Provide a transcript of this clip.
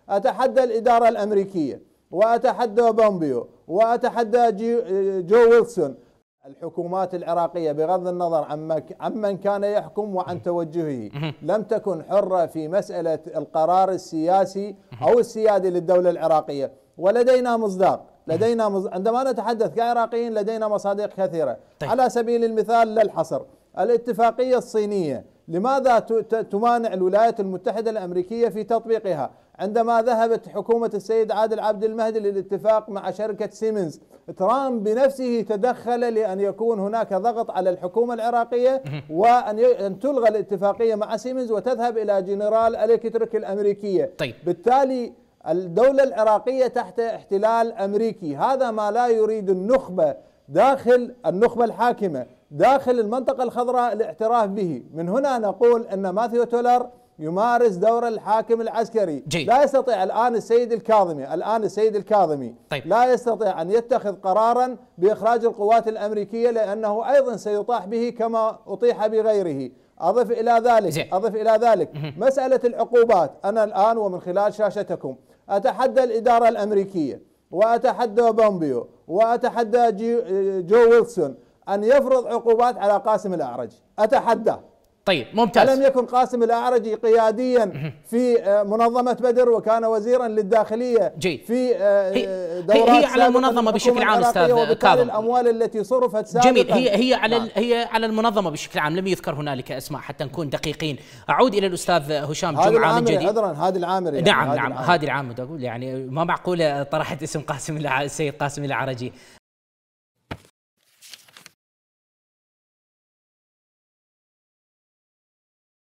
أتحدى الإدارة الأمريكية، وأتحدى بومبيو، وأتحدى جو ويلسون. الحكومات العراقية بغض النظر عمن كان يحكم وعن توجهه لم تكن حرة في مسألة القرار السياسي أو السيادي للدولة العراقية. ولدينا مصداق، عندما نتحدث كعراقيين لدينا مصادق كثيرة. طيب. على سبيل المثال للحصر، الاتفاقية الصينية لماذا تمانع الولايات المتحدة الأمريكية في تطبيقها؟ عندما ذهبت حكومة السيد عادل عبد المهدي للاتفاق مع شركة سيمنز، ترامب بنفسه تدخل لأن يكون هناك ضغط على الحكومة العراقية وأن تلغى الاتفاقية مع سيمنز وتذهب إلى جنرال إلكتريك الأمريكية. طيب. بالتالي الدولة العراقية تحت احتلال أمريكي. هذا ما لا يريد النخبة الحاكمة داخل المنطقة الخضراء الاعتراف به. من هنا نقول أن ماثيو تولر يمارس دور الحاكم العسكري. لا يستطيع الآن السيد الكاظمي طيب. لا يستطيع أن يتخذ قرارا بإخراج القوات الأمريكية لأنه أيضا سيطاح به كما أطيح بغيره. أضف إلى ذلك مسألة العقوبات. أنا الآن ومن خلال شاشتكم أتحدى الإدارة الأمريكية، وأتحدى بومبيو، وأتحدى جو ويلسون أن يفرض عقوبات على قاسم الأعرج. أتحدى. طيب ممتاز. ألم يكن قاسم الأعرج قياديا في منظمة بدر وكان وزيرا للداخلية في دورات هي على المنظمة بشكل عام أستاذ كاظم. الأموال التي صرفت سابقا. جميل. هي على المنظمة بشكل عام، لم يذكر هنالك أسماء حتى نكون دقيقين. أعود إلى الأستاذ هشام جمعة من جديد. هادي العامري. نعم هادي العامري. أقول يعني ما معقولة طرحت اسم السيد قاسم الأعرجي.